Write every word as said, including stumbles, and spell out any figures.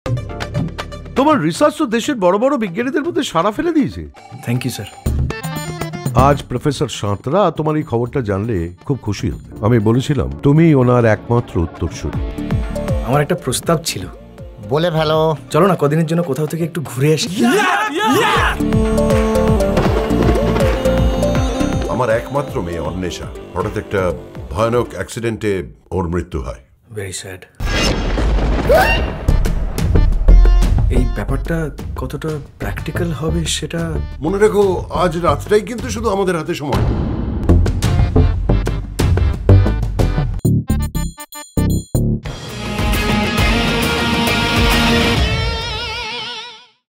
তোমার রিসার্চ তো দেশের বড় বড় বিজ্ঞানীদের মধ্যে সাড়া ফেলে দিয়েছে। Thank you sir. আজ প্রফেসর সাঁতরা তোমার এই খবরটা জানলে খুব খুশি হতে। আমি বলেছিলাম তুমি ওনার একমাত্র উত্তরসূরি। আমার একটা প্রস্তাব ছিল। বলে ফেলো। চলো না কদিনের জন্য কোথাও থেকে একটু ঘুরে আসি। আমার একমাত্র মেয়ে অন্বেষা হঠাৎ একটা ভয়ানক অ্যাক্সিডেন্টে ওর মৃত্যু হয়। Very sad. এই ব্যাপারটা কতটা প্র্যাকটিক্যাল হবে সেটা মনে রেখো, আজ রাতটাই কিন্তু শুধু আমাদের হাতে সময়।